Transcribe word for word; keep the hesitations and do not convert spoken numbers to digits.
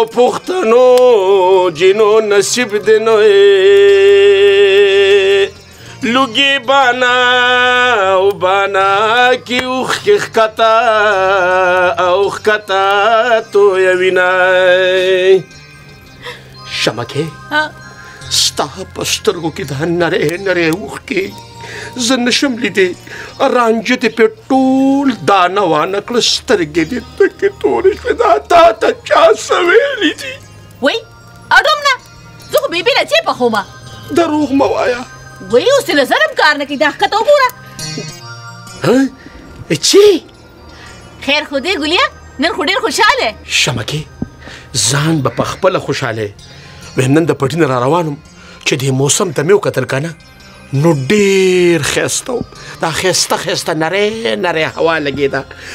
پښتنو جنو نصیب دی نو لوګي بانا او بانا کی اوخ کی ښکتا او ښکتا تویوینه شمکې ستا په سترګو کې دا نری نری اوښکې زه نشم لیدې رانجه دې پې ټول دانه وانه کړه سترګې دې تکې تورې شوې دا تا ته چا څه ویلي دي وای اډوم نه زه خو بیبي نه چې پخومه دروغ مه وایه وای اوس دې نظر هم کار نه کوي دا ښکته وګوره چې خیر خو دې ګلیا نن خو ډېر خوشحاله شمکې ځان به په خپله خوشحاله ویم نن د پټي نه را روانم چې دې موسم ته مې وکتل که نه نو ډېر ښایسته و دا ښایسته ښایسته نری نری هوا لګېده